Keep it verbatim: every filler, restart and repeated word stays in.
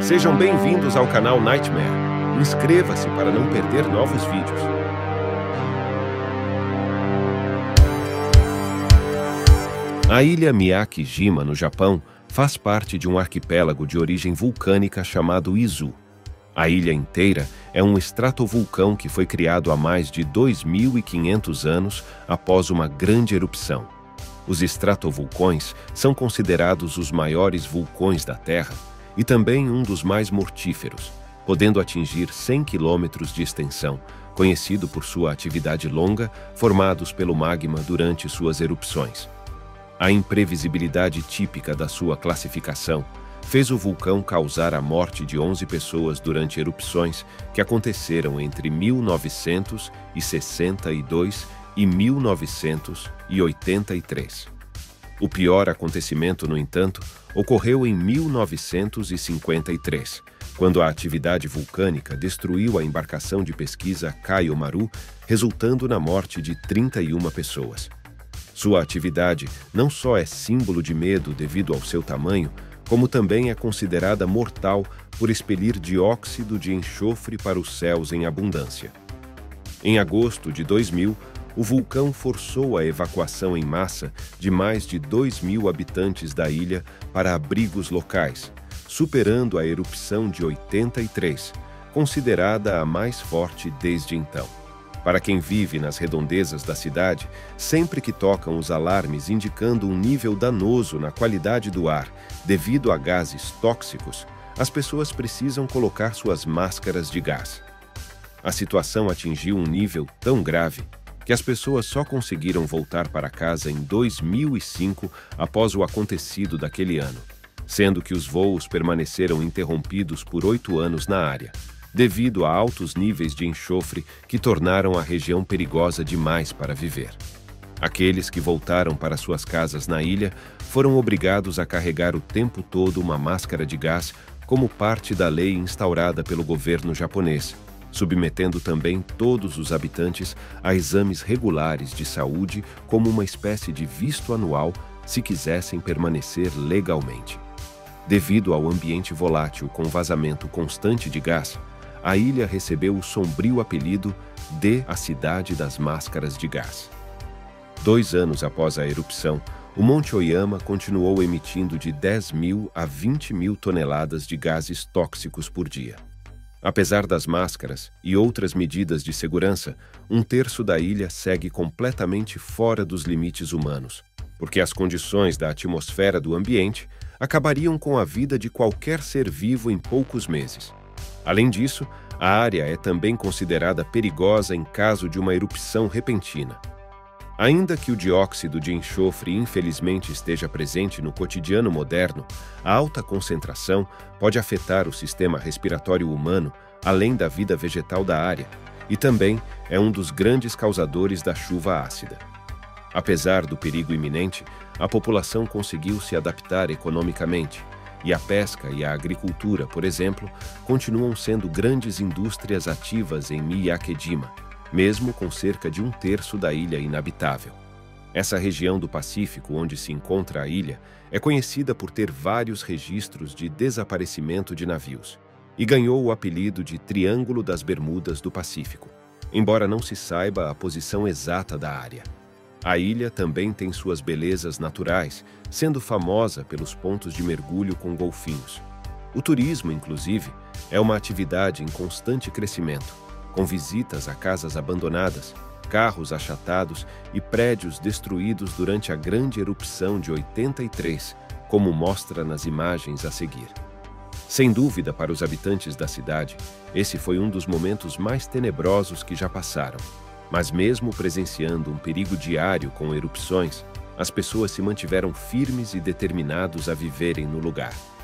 Sejam bem-vindos ao canal Nightmare. Inscreva-se para não perder novos vídeos. A ilha Miyake-jima, no Japão, faz parte de um arquipélago de origem vulcânica chamado Izu. A ilha inteira é um estratovulcão que foi criado há mais de dois mil e quinhentos anos após uma grande erupção. Os estratovulcões são considerados os maiores vulcões da Terra e também um dos mais mortíferos, podendo atingir cem quilômetros de extensão, conhecido por sua atividade longa, formados pelo magma durante suas erupções. A imprevisibilidade típica da sua classificação fez o vulcão causar a morte de onze pessoas durante erupções que aconteceram entre mil novecentos e sessenta e dois e mil novecentos e oitenta e três. O pior acontecimento, no entanto, ocorreu em mil novecentos e cinquenta e três, quando a atividade vulcânica destruiu a embarcação de pesquisa Kaiomaru, resultando na morte de trinta e uma pessoas. Sua atividade não só é símbolo de medo devido ao seu tamanho, como também é considerada mortal por expelir dióxido de enxofre para os céus em abundância. Em agosto de dois mil, o vulcão forçou a evacuação em massa de mais de dois mil habitantes da ilha para abrigos locais, superando a erupção de oitenta e três, considerada a mais forte desde então. Para quem vive nas redondezas da cidade, sempre que tocam os alarmes indicando um nível danoso na qualidade do ar devido a gases tóxicos, as pessoas precisam colocar suas máscaras de gás. A situação atingiu um nível tão grave que as pessoas só conseguiram voltar para casa em dois mil e cinco após o acontecido daquele ano, sendo que os voos permaneceram interrompidos por oito anos na área, devido a altos níveis de enxofre que tornaram a região perigosa demais para viver. Aqueles que voltaram para suas casas na ilha foram obrigados a carregar o tempo todo uma máscara de gás como parte da lei instaurada pelo governo japonês, submetendo também todos os habitantes a exames regulares de saúde como uma espécie de visto anual se quisessem permanecer legalmente. Devido ao ambiente volátil com vazamento constante de gás, a ilha recebeu o sombrio apelido de a Cidade das Máscaras de Gás. Dois anos após a erupção, o Monte Oyama continuou emitindo de dez mil a vinte mil toneladas de gases tóxicos por dia. Apesar das máscaras e outras medidas de segurança, um terço da ilha segue completamente fora dos limites humanos, porque as condições da atmosfera do ambiente acabariam com a vida de qualquer ser vivo em poucos meses. Além disso, a área é também considerada perigosa em caso de uma erupção repentina. Ainda que o dióxido de enxofre infelizmente esteja presente no cotidiano moderno, a alta concentração pode afetar o sistema respiratório humano, além da vida vegetal da área, e também é um dos grandes causadores da chuva ácida. Apesar do perigo iminente, a população conseguiu se adaptar economicamente, e a pesca e a agricultura, por exemplo, continuam sendo grandes indústrias ativas em Miyake-jima, mesmo com cerca de um terço da ilha inabitável. Essa região do Pacífico onde se encontra a ilha é conhecida por ter vários registros de desaparecimento de navios e ganhou o apelido de Triângulo das Bermudas do Pacífico, embora não se saiba a posição exata da área. A ilha também tem suas belezas naturais, sendo famosa pelos pontos de mergulho com golfinhos. O turismo, inclusive, é uma atividade em constante crescimento, com visitas a casas abandonadas, carros achatados e prédios destruídos durante a grande erupção de oitenta e três, como mostra nas imagens a seguir. Sem dúvida, para os habitantes da cidade, esse foi um dos momentos mais tenebrosos que já passaram. Mas mesmo presenciando um perigo diário com erupções, as pessoas se mantiveram firmes e determinados a viverem no lugar.